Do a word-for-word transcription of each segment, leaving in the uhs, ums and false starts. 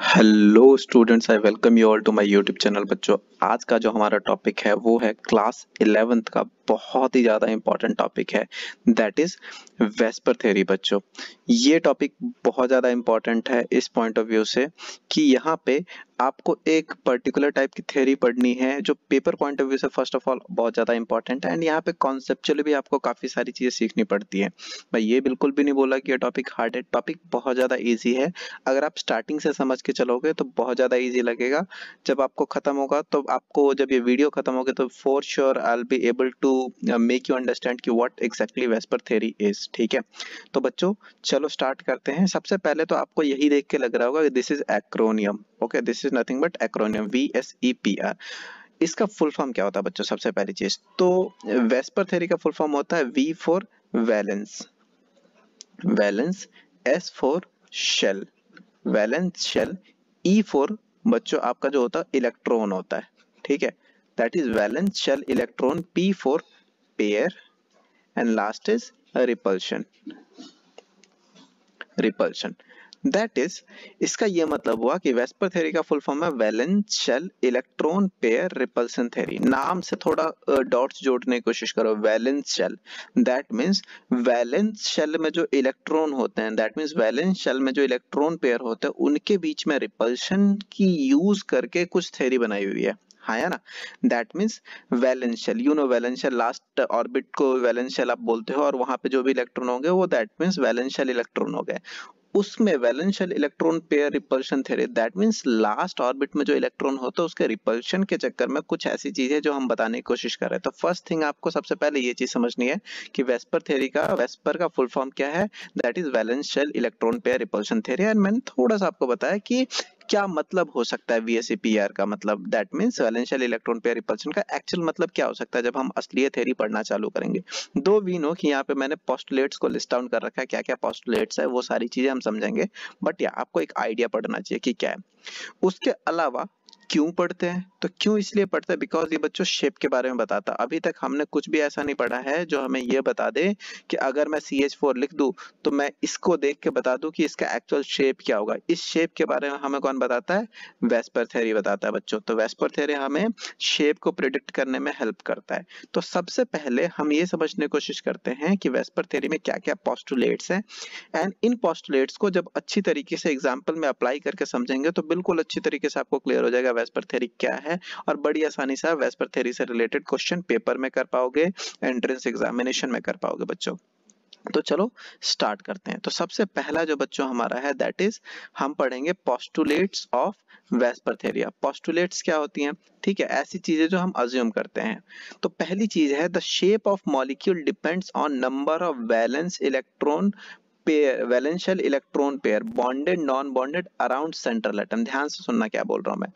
Hello students, I welcome you all to my YouTube channel. बच्चों, आज का जो हमारा टॉपिक है वो है क्लास इलेवेंथ का बहुत ही ज़्यादा इंपॉर्टेंट टॉपिक है, दैट इज वेस्पर थ्योरी। बच्चों, ये टॉपिक बहुत ज़्यादा इंपॉर्टेंट है इस पॉइंट ऑफ व्यू से कि यहाँ पे आपको एक पर्टिकुलर टाइप की थ्योरी पढ़नी है जो पेपर पॉइंट ऑफ व्यू से फर्स्ट ऑफ ऑल बहुत ज़्यादा इंपॉर्टेंट है, एंड यहाँ पे कॉन्सेप्चुअली भी आपको काफ़ी सारी चीज़ें सीखनी पड़ती है। मैं ये बिल्कुल भी नहीं बोला कि ये टॉपिक हार्ड है, टॉपिक बहुत ज़्यादा ईजी है। अगर आप स्टार्टिंग से समझ के चलोगे तो बहुत ज़्यादा इजी लगेगा। जब आपको खत्म होगा तो आपको जब ये वीडियो खत्म होगी तो for sure I will be able to make you understand कि what exactly VSEPR theory is. ठीक है, तो बच्चों चलो स्टार्ट करते हैं। सबसे पहले तो आपको यही देख के लग रहा होगा कि this is acronym. Okay, this is nothing but acronym, V S E P R. इसका फुल फॉर्म क्या होता है बच्चों? सबसे पहली चीज तो वेस्पर थ्योरी का फुल फॉर्म होता है V for valence, valence, S for shell, valence shell, E for बच्चों आपका जो होता है इलेक्ट्रॉन होता है। ठीक है, that is valence shell electron, P for pair, and last is repulsion, repulsion. That is, इसका ये मतलब हुआ कि वेस्पर थ्योरी का फुल फॉर्म है valence shell electron pair repulsion theory. नाम से थोड़ा डॉट्स जोड़ने की कोशिश करो। Valence shell, that means valence shell में जो इलेक्ट्रॉन होते हैं, दैट मीन्स वैलेंस शेल में जो इलेक्ट्रॉन पेयर होते हैं उनके बीच में रिपल्शन की यूज करके कुछ थ्योरी बनाई हुई है। हाँ या ना? That means valence shell, you know valence shell, last orbit को वैलेंस शेल आप बोलते हो, और वहां पे जो भी इलेक्ट्रॉन होंगे वो that means valence shell electron हो गए। उसमें valence shell electron pair repulsion theory, that means last orbit में जो इलेक्ट्रॉन होता है उसके रिपल्शन के चक्कर में कुछ ऐसी चीजें जो हम बताने की कोशिश कर रहे हैं। तो फर्स्ट थिंग आपको सबसे पहले ये चीज समझनी है कि वेस्पर थ्योरी का, वेस्पर का फुल फॉर्म क्या है, that is valence shell electron pair repulsion theory. And मैंने थोड़ा सा आपको बताया कि क्या मतलब हो सकता है वीएसईपीआर का, मतलब that means valence shell electron pair repulsion का एक्चुअल मतलब क्या हो सकता है जब हम असली थ्योरी पढ़ना चालू करेंगे। दो वी नो कि यहाँ पे मैंने पोस्टुलेट्स को लिस्ट डाउन कर रखा है, क्या क्या पोस्टुलेट्स है वो सारी चीजें हम समझेंगे, बट या आपको एक आइडिया पढ़ना चाहिए कि क्या है। उसके अलावा क्यों पढ़ते हैं, तो क्यों इसलिए पढ़ते हैं बिकॉज ये बच्चों शेप के बारे में बताता है। अभी तक हमने कुछ भी ऐसा नहीं पढ़ा है जो हमें ये बता दे कि अगर मैं सी एच फोर लिख दूं तो मैं इसको देख के बता दूं कि इसका एक्चुअल शेप क्या होगा। इस शेप के बारे में हमें कौन बताता है? वेस्पर थ्योरी बताता है बच्चों। तो वेस्पर थ्योरी हमें शेप को प्रिडिक्ट करने में हेल्प करता है। तो सबसे पहले हम ये समझने की कोशिश करते हैं कि वेस्पर थ्योरी में क्या क्या पोस्टुलेट्स हैं, एंड इन पोस्टुलेट्स को जब अच्छी तरीके से एग्जांपल में अप्लाई करके समझेंगे तो बिल्कुल अच्छी तरीके से आपको क्लियर हो जाएगा वेस्पर थ्योरी क्या है, और बड़ी आसानी से आप वेस्पर थ्योरी से रिलेटेड क्वेश्चन पेपर में कर पाओगे, एंट्रेंस एग्जामिनेशन में कर पाओगे बच्चों। तो चलो स्टार्ट करते हैं। तो सबसे पहला जो बच्चों हमारा है दैट इज हम पढ़ेंगे postulates of VSEPR theory. Postulates क्या होती हैं? ठीक है, ऐसी चीजें जो हम अज्यूम करते हैं। तो पहली चीज है the shape of molecule depends on number of valence electron pair, valential electron pair bonded non bonded around central atom. ध्यान से सुनना क्या बोल रहा हूं मैं।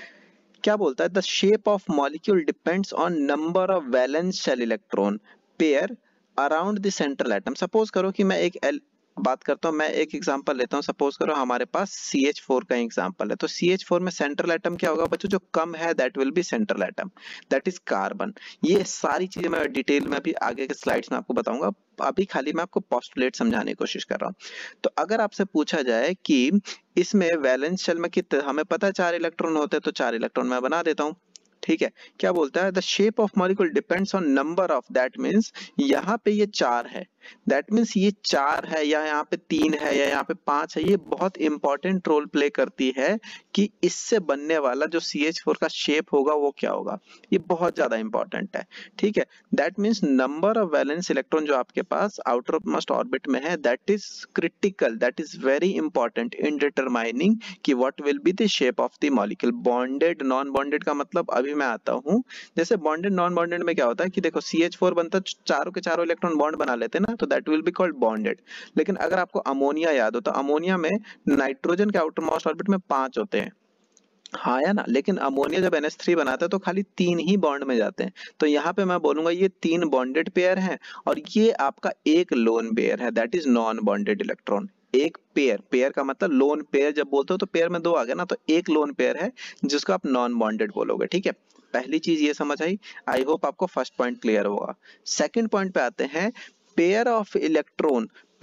क्या बोलता है? The shape of molecule depends on number of valence shell electron pair around the central atom. Suppose करो कि मैं एक एल बात करता हूं, मैं एक एग्जांपल लेता हूं। सपोज करो हमारे पास सी एच फोर का एग्जांपल है, तो सी एच फोर में सेंट्रल एटम क्या होगा बच्चों? जो कम है that will be central atom, that is carbon. ये सारी चीजें मैं डिटेल में अभी आगे के स्लाइड्स में आपको बताऊंगा, अभी खाली मैं आपको पोस्टुलेट समझाने की कोशिश कर रहा हूं। तो अगर आपसे पूछा जाए कि इसमें वैलेंस शेल में कितने, हमें पता है चार इलेक्ट्रॉन होते हैं, तो चार इलेक्ट्रॉन मैं बना देता हूं। ठीक है, क्या बोलता है? The shape of molecule depends on number of, that means यहाँ पे ये चार है, दैट मींस ये चार है या यहाँ पे तीन है या यहाँ पे पांच है, ये बहुत इंपॉर्टेंट रोल प्ले करती है कि इससे बनने वाला जो सी एच फोर का शेप होगा वो क्या होगा। ये बहुत ज्यादा इंपॉर्टेंट है। ठीक है, that means number of valence electron जो आपके पास आउटर मोस्ट ऑर्बिट में है that is critical, that is very important in determining कि what will be the shape of the molecule. Bonded non bonded का मतलब अभी मैं आता हूं। जैसे बॉन्डेड नॉन बॉन्डेड में क्या होता है कि देखो सी एच फोर बनता है, चारों के चारों इलेक्ट्रॉन बॉन्ड बना लेते हैं ना, तो that will be called bonded. लेकिन अगर आपको अमोनिया याद हो तो अमोनिया में नाइट्रोजन के आउटर मोस्ट ऑर्बिट में पांच होते हैं, हाँ या ना? लेकिन अमोनिया जब एन एच थ्री बनाता है तो खाली तीन ही बॉन्ड में जाते हैं। तो यहाँ पे मैं बोलूंगा ये तीन बॉन्डेड पेयर हैं और ये आपका एक लोन पेयर है, that is non bonded electron. एक पेयर, पेयर का मतलब लोन पेयर जब बोलते हो तो पेयर में दो आ गया ना, तो एक लोन पेयर है जिसको आप नॉन बॉन्डेड बोलोगे। ठीक है, पहली चीज ये समझ आई। आई होप आपको फर्स्ट पॉइंट क्लियर होगा। सेकंड पॉइंट पे आते हैं, pair of electron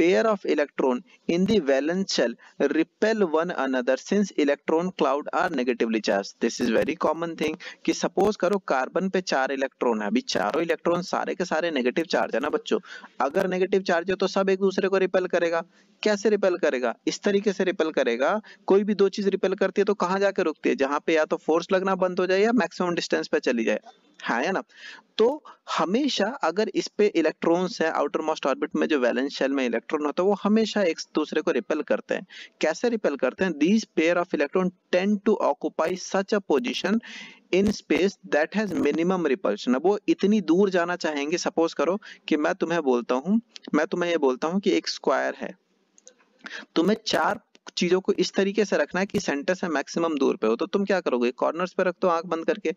pair of electron in the valence shell repel one another since electron cloud are negatively charged. This is very common thing कि suppose करो carbon पे चार electron है, अभी चारों इलेक्ट्रॉन सारे के सारे नेगेटिव चार्ज है ना बच्चों, अगर नेगेटिव चार्ज है तो सब एक दूसरे को रिपेल करेगा। कैसे रिपेल करेगा? इस तरीके से रिपेल करेगा, कोई भी दो चीज रिपेल करती है तो कहां जाकर रुकती है? जहां पे या तो फोर्स लगना बंद हो जाए या मैक्सिमम डिस्टेंस पे चली जाए, हाँ है ना। तो हमेशा अगर इस पे इलेक्ट्रॉन्स है आउटर मोस्ट ऑर्बिट में, जो वैलेंस शेल में इलेक्ट्रॉन होता है वो हमेशा एक दूसरे को रिपेल करते हैं। कैसे रिपेल करते हैं? These pair of electron tend to occupy such a position in space that has minimum repulsion. अब वो इतनी दूर जाना चाहेंगे, सपोज करो कि मैं तुम्हें बोलता हूं मैं तुम्हें ये बोलता हूं कि एक स्क्वायर है, तुम्हें चार चीजों को इस तरीके से रखना है कि सेंटर से मैक्सिमम दूर पे हो, तो तुम क्या करोगे? कॉर्नर्स पे रख दो आंख बंद करके,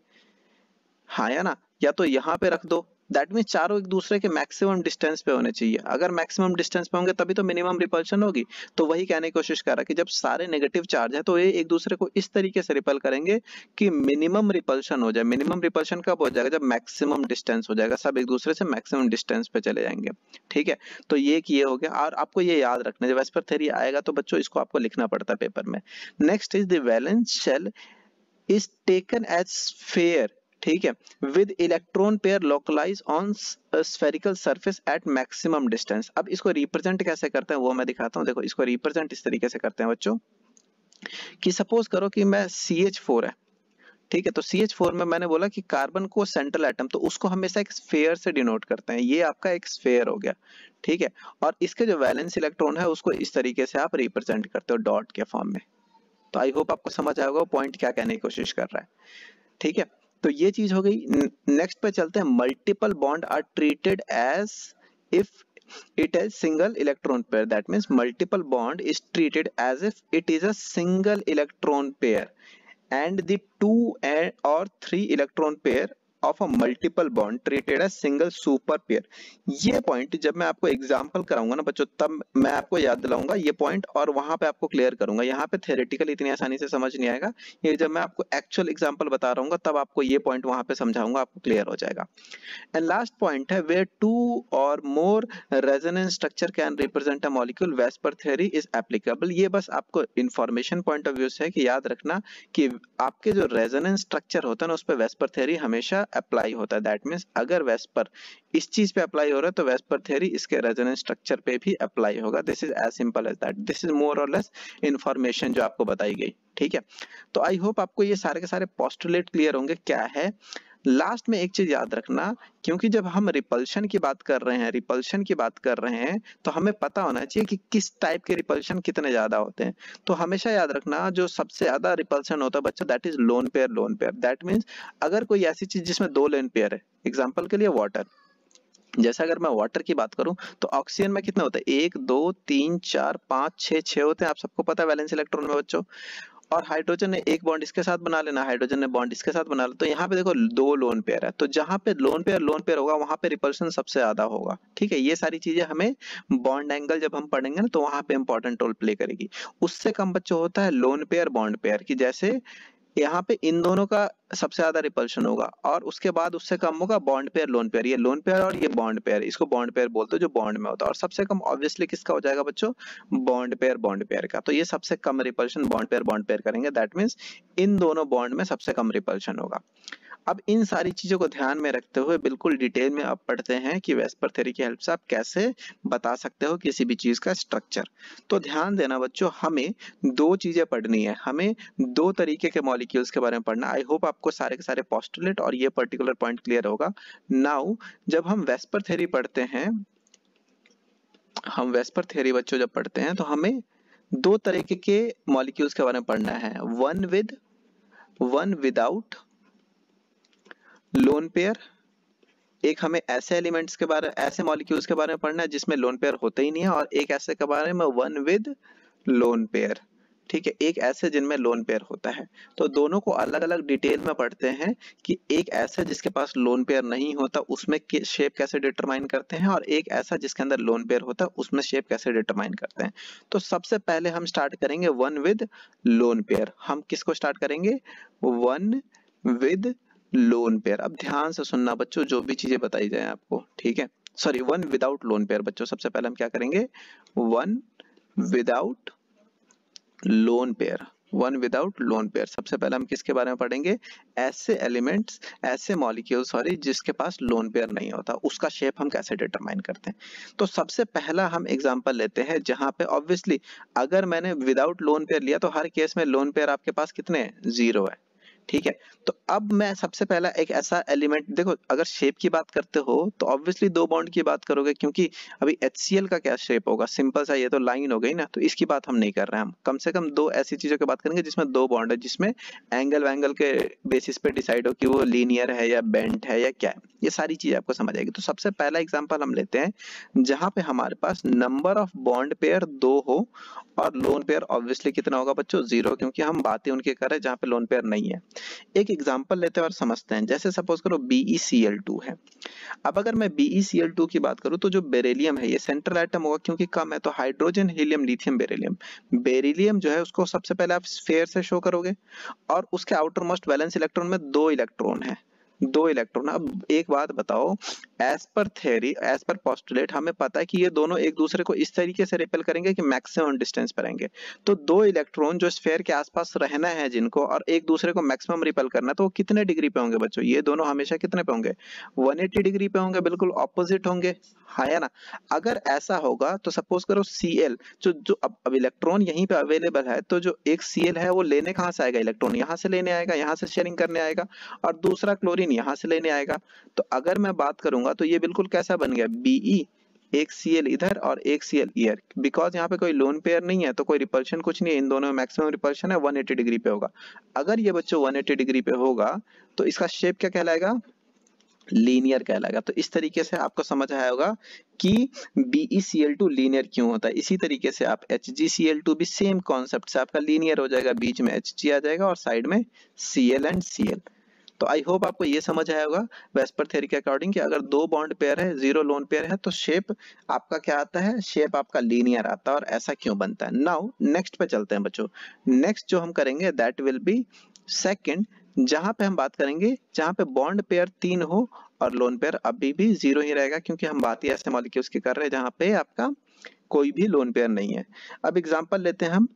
हाँ या ना, या तो यहाँ पे रख दो। दैट मीन चारों एक दूसरे के मैक्सिमम डिस्टेंस पे होने चाहिए, अगर मैक्सिमम डिस्टेंस पे होंगे तभी तो मिनिमम रिपल्शन होगी। तो वही कहने की कोशिश कर रहा है कि जब सारे नेगेटिव चार्ज है तो ये एक दूसरे को इस तरीके से रिपेल करेंगे कि मिनिमम रिपल्शन हो जाए। मिनिमम रिपल्शन कब हो जाएगा? जब मैक्सिमम डिस्टेंस हो जाएगा, सब एक दूसरे से मैक्सिमम डिस्टेंस पे चले जाएंगे। ठीक है, तो ये ये हो गया। और आपको ये याद रखना, जब वेस्पर थ्योरी आएगा तो बच्चों इसको आपको लिखना पड़ता है पेपर में। Next is the valence shell is taken as sphere, ठीक है, with electron pair localize on spherical surface at maximum distance. अब इसको रिप्रेजेंट कैसे करते हैं वो मैं दिखाता हूं। देखो इसको रिप्रेजेंट इस तरीके से करते हैं बच्चों कि सपोज करो कि मैं सी एच फोर है, ठीक है, तो सी एच फोर में मैंने बोला कि कार्बन को सेंट्रल एटम, तो उसको हमेशा एक स्फीयर से डिनोट करते हैं। ये आपका एक स्फीयर हो गया, ठीक है, और इसके जो वैलेंस इलेक्ट्रॉन है उसको इस तरीके से आप रिप्रेजेंट करते हो डॉट के फॉर्म में। तो आई होप आपको समझ आएगा पॉइंट क्या कहने की कोशिश कर रहा है। ठीक है, तो ये चीज हो गई। नेक्स्ट पे चलते हैं। Multiple bond are treated as if it is single electron pair. That means multiple bond is treated as if it is a single electron pair, and the two or three electron pair of a multiple bond treated as single super pair. ये point जब मैं आपको example कराऊंगा ना बच्चों, तब मैं आपको याद दिलाऊंगा ये पॉइंट और वहां पे आपको क्लियर करूंगा। यहाँ पे थ्योरेटिकल इतनी आसानी से समझ नहीं आएगा, ये जब मैं आपको एक्चुअल एग्जांपल बता रहा हूँ तब आपको ये पॉइंट वहां पे समझाऊंगा, आपको क्लियर हो जाएगा। एंड लास्ट पॉइंट है where two or more resonance structure can represent a molecule, VSEPR theory is applicable. ये बस आपको इंफॉर्मेशन पॉइंट ऑफ व्यू से है कि याद रखना कि आपके जो रेजोनेंस स्ट्रक्चर होता है ना उस पर वेस्पर थ्योरी हमेशा अप्लाई होता है। दैट मींस अगर वेस्पर इस चीज पे अप्लाई हो रहा है तो वेस्पर थ्योरी इसके रेजोनेंस स्ट्रक्चर पे भी अप्लाई होगा। This is as simple as that. This is more or less information जो आपको बताई गई। ठीक है, तो आई होप आपको ये सारे के सारे पोस्टुलेट क्लियर होंगे क्या है। लास्ट में एक चीज याद रखना, क्योंकि जब हम रिपल्शन की बात कर रहे हैं रिपल्शन की बात कर रहे हैं तो हमें पता होना चाहिए कि किस टाइप के रिपल्शन कितने ज्यादा होते हैं। तो हमेशा याद रखना जो सबसे ज्यादा रिपल्शन होता है बच्चा, that is lone pair. Lone pair that means अगर कोई ऐसी चीज जिसमें दो लोन पेयर है, एग्जांपल के लिए वाटर, जैसे अगर मैं वाटर की बात करूं तो ऑक्सीजन में कितने होते हैं? एक दो तीन चार पांच छह छह होते हैं, आप सबको पता है वैलेंस इलेक्ट्रॉन में बच्चों। और हाइड्रोजन ने एक बॉन्ड इसके साथ बना लेना, हाइड्रोजन ने बॉन्ड इसके साथ बना लेना, तो यहाँ पे देखो दो लोन पेयर है, तो जहां पे लोन पेयर लोन पेयर होगा वहां पे रिपल्शन सबसे ज्यादा होगा। ठीक है, ये सारी चीजें हमें बॉन्ड एंगल जब हम पढ़ेंगे ना तो वहां पे इंपॉर्टेंट रोल प्ले करेगी। उससे कम बच्चों होता है लोन पेयर बॉन्ड पेयर की, जैसे यहाँ पे इन दोनों का सबसे ज्यादा रिपल्शन होगा और उसके बाद उससे कम होगा बॉन्ड पेयर लोन पेयर। ये लोन पेयर और ये बॉन्ड पेयर, इसको बॉन्ड पेयर बोलते हैं जो बॉन्ड में होता है। और सबसे कम ऑब्वियसली किसका हो जाएगा बच्चों? बॉन्ड पेयर बॉन्ड पेयर का। तो ये सबसे कम repulsion bond pair bond pair करेंगे। दैट मींस इन दोनों बॉन्ड में सबसे कम रिपल्शन होगा। अब इन सारी चीजों को ध्यान में रखते हुए बिल्कुल डिटेल में अब पढ़ते हैं कि वेस्पर थ्योरी की हेल्प से आप कैसे बता सकते हो किसी भी चीज का स्ट्रक्चर। तो ध्यान देना बच्चों, हमें दो चीजें पढ़नी है, हमें दो तरीके के मॉलिक्यूल्स के बारे में पढ़ना। आई होप आपको सारे के सारे पोस्टुलेट और ये पर्टिकुलर पॉइंट क्लियर होगा। नाउ जब हम वेस्पर थ्योरी पढ़ते हैं हम वेस्पर थ्योरी बच्चों जब पढ़ते हैं तो हमें दो तरीके के मॉलिक्यूल्स के बारे में पढ़ना है, one with one without lone pair. एक हमें ऐसे एलिमेंट्स के बारे ऐसे मॉलिक्यूल्स के बारे में पढ़ना है जिसमें लोन पेयर होते ही नहीं है, और एक ऐसे के बारे में वन विद लोन पेयर। ठीक है, एक ऐसे जिनमें लोन पेयर होता है। तो दोनों को अलग अलग डिटेल में पढ़ते हैं कि एक ऐसा जिसके पास लोन पेयर नहीं होता उसमें शेप कैसे डिटरमाइन करते हैं, और एक ऐसा जिसके अंदर लोन पेयर होता है उसमें शेप कैसे डिटरमाइन करते हैं। तो सबसे पहले हम स्टार्ट करेंगे वन विद लोन पेयर। हम किसको स्टार्ट करेंगे? One with lone pair. अब ध्यान से सुनना बच्चों जो भी चीजें बताई जाए आपको, ठीक है। Sorry one without lone pair. बच्चों सबसे पहले हम क्या करेंगे, one without lone pair, one without lone pair. सबसे पहले हम किसके बारे में पढ़ेंगे, ऐसे एलिमेंट्स, ऐसे मॉलिक्यूल सॉरी जिसके पास लोन पेयर नहीं होता, उसका शेप हम कैसे डिटरमाइन करते हैं। तो सबसे पहला हम एग्जांपल लेते हैं जहां पे ऑब्वियसली अगर मैंने विदाउट लोन पेयर लिया तो हर केस में लोन पेयर आपके पास कितने हैं, जीरो है, ठीक है। तो अब मैं सबसे पहला एक ऐसा एलिमेंट, देखो अगर शेप की बात करते हो तो ऑब्वियसली दो बॉन्ड की बात करोगे, क्योंकि अभी HCl का क्या शेप होगा, सिंपल सा, ये तो लाइन हो गई ना, तो इसकी बात हम नहीं कर रहे हैं। हम कम से कम दो ऐसी चीजों की बात करेंगे जिसमें दो बॉन्ड है, जिसमें एंगल वैंगल के बेसिस पे डिसाइड हो कि वो लीनियर है या बेंट है या क्या है, ये सारी चीज आपको समझ आएगी। तो सबसे पहला एग्जाम्पल हम लेते हैं जहां पे हमारे पास नंबर ऑफ बॉन्ड पेयर दो हो और लोन पेयर ऑब्वियसली कितना होगा बच्चों, जीरो, क्योंकि हम बातें उनके कर रहे हैं जहां पे लोन पेयर नहीं है। एक एग्जांपल लेते हैं और समझते हैं, जैसे सपोज करो B E C L two है। अब अगर मैं B E C L two की बात करूं तो जो बेरिलियम है ये सेंट्रल एटम होगा, क्योंकि कम है, तो hydrogen, helium, lithium, beryllium. Beryllium जो है उसको सबसे पहले आप स्फीयर से शो करोगे और उसके आउटर मोस्ट वैलेंस इलेक्ट्रॉन में दो इलेक्ट्रॉन है, दो इलेक्ट्रॉन। अब एक बात बताओ, as per theory, as per postulate हमें पता है कि ये दोनों एक दूसरे को इस तरीके से रिपेल करेंगे कि मैक्सिमम डिस्टेंस पर रहेंगे। तो दो इलेक्ट्रॉन जो स्फीयर के आसपास रहना है जिनको, और एक दूसरे को मैक्सिमम रिपेल करना है, तो वो कितने डिग्री पे होंगे बच्चों, ये दोनों हमेशा कितने पे होंगे, एक सौ अस्सी डिग्री पे होंगे, बिल्कुल ऑपोजिट होंगे, है ना। अगर ऐसा होगा तो सपोज करो Cl, जो जो अब अब इलेक्ट्रॉन यहीं पे अवेलेबल है, तो जो एक Cl है वो लेने कहां से आएगा, इलेक्ट्रॉन यहां से लेने आएगा, यहां से शेयरिंग करने आएगा, और दूसरा क्लोरीन यहां से लेने आएगा। तो अगर मैं बात करूंगा तो ये बिल्कुल कैसा बन गया, Be, एक Cl इधर और एक Cl इधर, बिकॉज यहाँ पे कोई लोन पेयर नहीं है तो कोई रिपल्शन कुछ नहीं है, इन दोनों में मैक्सिमम रिपल्शन है, एक सौ अस्सी डिग्री पे होगा। अगर ये बच्चों एक सौ अस्सी डिग्री पे होगा तो इसका शेप क्या कहलाएगा, लीनियर कहलाएगा। तो इस तरीके से आपको समझ आया होगा कि B E C L two linear क्यों होता है। इसी तरीके से आप H G C L two भी सेम कॉन्सेप्ट से आपका लीनियर हो जाएगा, बीच में Hg आ जाएगा और साइड में Cl एंड Cl। तो आई होप आपको ये समझ आया होगा वेस्पर थ्योरी के अकॉर्डिंग कि अगर दो बॉन्ड पेयर है, जीरो लोन पेयर है, तो शेप आपका क्या आता है, शेप आपका लीनियर आता है, और ऐसा क्यों बनता है। नाउ नेक्स्ट पे चलते हैं बच्चों। नेक्स्ट जो हम करेंगे दैट विल बी सेकंड, जहां पे हम बात करेंगे जहां पे बॉन्ड पेयर तीन हो और लोन पेयर अभी भी जीरो ही रहेगा, क्योंकि हम बात ही ऐसे मॉलिक्यूल्स की कर रहे हैं जहां पे आपका कोई भी लोन पेयर नहीं है। अब एग्जांपल लेते हैं हम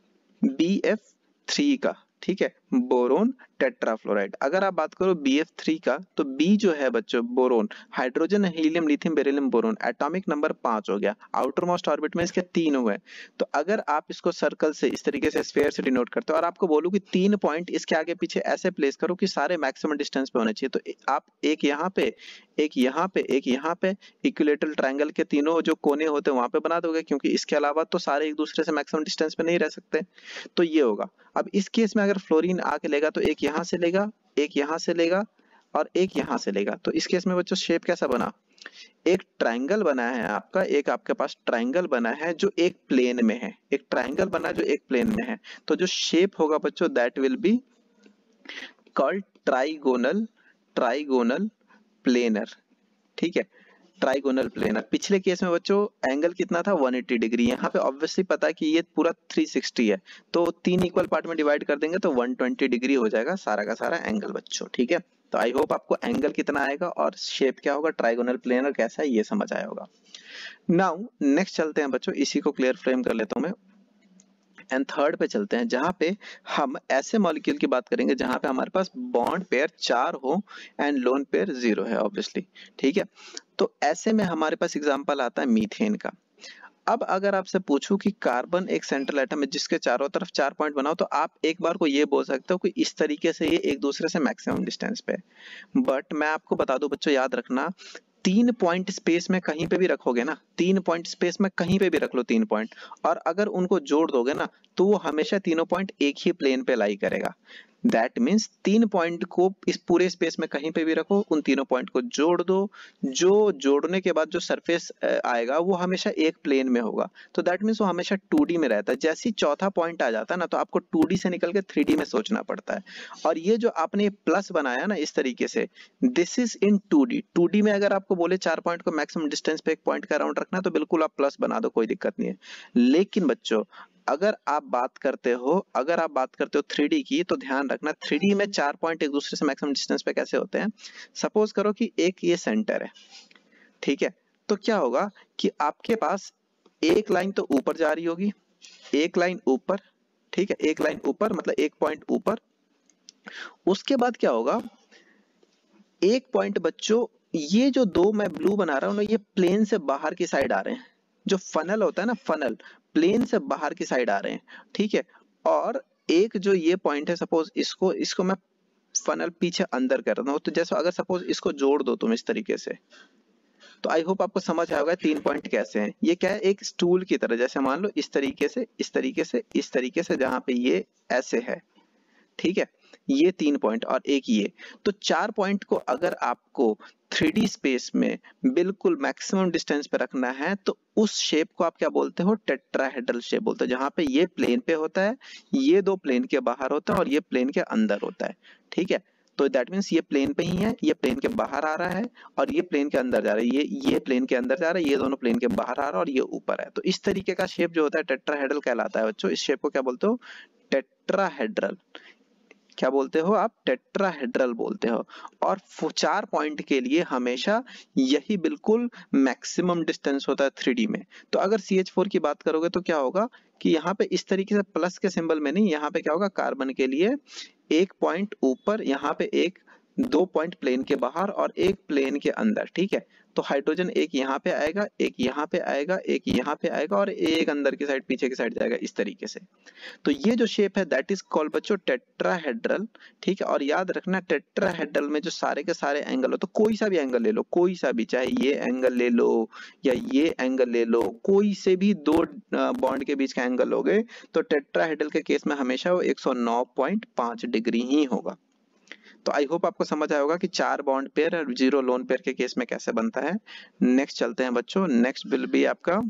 बी एफ थ्री का, ठीक है, बोरोन टेट्राफ्लोराइड। अगर आप बात करो बी एफ थ्री का, तो B जो है बच्चों boron, hydrogen, helium, lithium, beryllium, boron, atomic number पांच हो गया, आउटर मोस्ट ऑर्बिट में इसके तीन हुए। तो अगर आप इसको सर्कल से इस तरीके से स्फीयर से डिनोट करते हो और आपको बोलूं कि तीन पॉइंट इसके आगे पीछे ऐसे प्लेस करो कि सारे मैक्सिमम डिस्टेंस पे होने चाहिए, तो आप एक यहाँ पे, एक यहाँ पे, एक यहाँ पे, इक्विलेटरल ट्रायंगल के तीनों जो कोने होते हैं वहां पे बना दोगे, क्योंकि इसके अलावा तो सारे एक दूसरे से मैक्सिमम डिस्टेंस पे नहीं रह सकते। तो ये होगा। अब इस केस में अगर फ्लोरीन आके लेगा तो एक यहाँ से लेगा, एक यहाँ से लेगा और एक यहाँ से लेगा। तो इस केस में बच्चों शेप कैसा बना, एक ट्रायंगल बना है आपका, एक आपके पास ट्रायंगल बना है जो एक प्लेन में है, एक ट्रायंगल बना जो एक प्लेन में है। तो जो शेप होगा बच्चों that will be called trigonal, trigonal planar, ठीक है, ट्राइगोनल प्लेनर। पिछले केस में बच्चों एंगल कितना था, एक सौ अस्सी डिग्री, यहाँ पे ऑब्वियसली पता है कि ये पूरा तीन सौ साठ है, तो तीन इक्वल पार्ट में डिवाइड कर देंगे तो एक सौ बीस डिग्री हो जाएगा सारा का सारा एंगल बच्चों, ठीक है। तो आई होप आपको एंगल कितना आएगा और शेप क्या होगा, ट्राइगोनल प्लेनर कैसा है, ये समझ आया होगा। नाउ नेक्स्ट चलते हैं बच्चों, इसी को क्लियर फ्रेम कर लेता हूं मैं, एंड थर्ड पे चलते हैं जहां पे हम ऐसे मॉलिक्यूल की बात करेंगे जहां पे हमारे पास बॉन्ड पेयर चार हो एंड लोन पेयर जीरो है ऑब्वियसली, ठीक है। तो ऐसे में हमारे पास एग्जांपल आता है मीथेन का। अब अगर आपसे पूछूं कि कार्बन एक सेंट्रल एटम है जिसके चारों तरफ चार पॉइंट बनाओ, तो आप एक बार को ये बोल सकते हो कि इस तरीके से ये एक दूसरे से मैक्सिमम डिस्टेंस पे है। बट मैं आपको बता दूं बच्चों, याद रखना, तीन पॉइंट स्पेस में कहीं पे भी रखोगे ना, तीन पॉइंट स्पेस में कहीं पे भी रख लो तीन पॉइंट, और अगर उनको जोड़ दोगे ना तो वो हमेशा तीनों पॉइंट एक ही प्लेन पे लाई करेगा। दैट मीन्स तीन पॉइंट को इस पूरे स्पेस में कहीं पे भी रखो, उन तीनों पॉइंट को जोड़ दो, जो जोड़ने के बाद जो सरफेस आएगा वो हमेशा एक प्लेन में होगा। तो दैट मीन्स वो हमेशा टू डी में रहता है। जैसे ही चौथा पॉइंट आ जाता है ना, तो आपको टू डी से निकल के थ्री डी में सोचना पड़ता है। और ये जो आपने प्लस बनाया ना इस तरीके से, this is in two D. Two D में अगर आपको बोले चार पॉइंट को मैक्सिमम डिस्टेंस पे एक पॉइंट का राउंड रखना, तो बिल्कुल आप प्लस बना दो, कोई दिक्कत नहीं है। लेकिन बच्चों अगर आप बात करते हो अगर आप बात करते हो थ्री डी की, तो ध्यान रखना थ्री डी में चार पॉइंट एक दूसरे से मैक्सिमम डिस्टेंस पे कैसे होते हैं। सपोज करो कि एक ये सेंटर है, ठीक है, तो क्या होगा कि आपके पास एक लाइन तो ऊपर जा रही होगी, एक लाइन ऊपर, ठीक है, एक लाइन ऊपर मतलब एक पॉइंट ऊपर। उसके बाद क्या होगा, एक पॉइंट बच्चों, ये जो दो मैं ब्लू बना रहा हूं ना, ये प्लेन से बाहर की साइड आ रहे हैं। जो फनल होता है ना, फनल प्लेन से बाहर की साइड आ रहे हैं, ठीक है। और एक जो ये पॉइंट है, सपोज इसको इसको मैं फनल पीछे अंदर कर रहा हूं, तो जैसे अगर सपोज इसको जोड़ दो तुम इस तरीके से, तो आई होप आपको समझ आएगा तीन पॉइंट कैसे हैं। ये क्या है, एक स्टूल की तरह, जैसे मान लो इस तरीके से, इस तरीके से, इस तरीके से, जहां पे ये ऐसे है, ठीक है। ये तीन पॉइंट और एक ये, तो चार पॉइंट को अगर आपको थ्री डी स्पेस में बिल्कुल मैक्सिमम डिस्टेंस पे रखना है, तो उस शेप को आप क्या बोलते हो, टेट्राहेड्रल शेप बोलते हो, जहां पे ये प्लेन पे होता है, ये दो प्लेन के बाहर होता है और ये प्लेन के अंदर होता है, ठीक है। तो दैट मीन्स ये प्लेन पे ही है, ये प्लेन के बाहर आ रहा है और ये प्लेन के अंदर जा रहा है, ये ये प्लेन के अंदर जा रहा है, ये दोनों प्लेन के बाहर आ रहा है और ये ऊपर है। तो इस तरीके का शेप जो होता है टेट्राहेड्रल कहलाता है बच्चों। इस शेप को क्या बोलते हो, टेट्राहेड्रल। क्या बोलते हो आप, टेट्राहेड्रल बोलते हो। और चार पॉइंट के लिए हमेशा यही बिल्कुल मैक्सिमम डिस्टेंस होता है थ्री डी में। तो अगर सी एच फोर की बात करोगे तो क्या होगा कि यहाँ पे इस तरीके से प्लस के सिंबल में नहीं, यहाँ पे क्या होगा, कार्बन के लिए एक पॉइंट ऊपर, यहाँ पे एक, दो पॉइंट प्लेन के बाहर और एक प्लेन के अंदर, ठीक है। तो हाइड्रोजन एक यहाँ पे आएगा, एक यहाँ पे आएगा, एक यहाँ पे आएगा और एक अंदर की साइड, पीछे की साइड जाएगा, इस तरीके से। तो ये जो शेप है दैट इज कॉल्ड बच्चों टेट्राहेड्रल, ठीक है। और याद रखना टेट्राहेड्रल में जो सारे के सारे एंगल हो, तो कोई सा भी एंगल ले लो, कोई सा भी, चाहे ये एंगल ले लो या ये एंगल ले लो, कोई से भी दो बॉन्ड के बीच का एंगल हो गए, तो टेट्राहेड्रल के केस में हमेशा वो एक सौ नौ पॉइंट पाँच डिग्री ही होगा। तो आई होप आपको समझ आया होगा कि चार बॉन्ड पेयर और जीरो लोन पेयर के केस में कैसे बनता है। नेक्स्ट चलते हैं बच्चों। नेक्स्ट विल बी आपका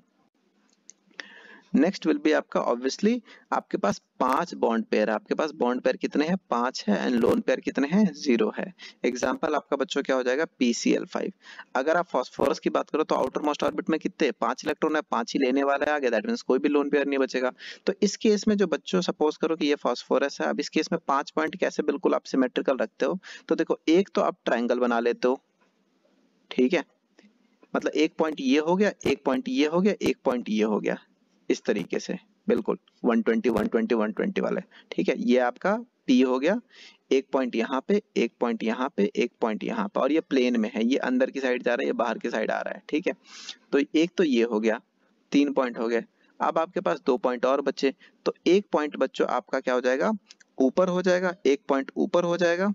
नेक्स्ट विल बी आपका ऑब्वियसली आपके पास पांच बॉन्ड पेयर है। आपके पास बॉन्ड पेयर कितने हैं, पांच है, एंड लोन पेयर कितने हैं, जीरो है। एग्जांपल आपका बच्चों क्या हो जाएगा, पी सी एल फाइव। अगर आप फास्फोरस की बात करो तो आउटर मोस्ट ऑर्बिट में कितने, पांच इलेक्ट्रॉन है, पांच ही लेने वाला है आगे, दैट मींस कोई भी लोन पेयर नहीं बचेगा। तो इस केस में जो बच्चों, सपोज करो कि ये फास्फोरस है, अब इस केस में पांच पॉइंट कैसे बिल्कुल आप सिमेट्रिकल रखते हो, तो देखो एक तो आप ट्राइंगल बना लेते हो, ठीक है, मतलब एक पॉइंट ये हो गया, एक पॉइंट ये हो गया, एक पॉइंट ये हो गया, इस तरीके से बिल्कुल one twenty one twenty one twenty वाले, ठीक है। ये आपका P हो गया, एक पॉइंट यहाँ पे, एक पॉइंट यहाँ पे, एक पॉइंट यहाँ पे, और ये प्लेन में है, ये अंदर की साइड जा रहा है, ये बाहर की साइड आ रहा है, ठीक है। तो एक तो ये हो गया, तीन पॉइंट हो गए। अब आपके पास दो पॉइंट और बचे, तो एक पॉइंट बच्चों आपका क्या हो जाएगा, ऊपर हो जाएगा, एक पॉइंट ऊपर हो जाएगा,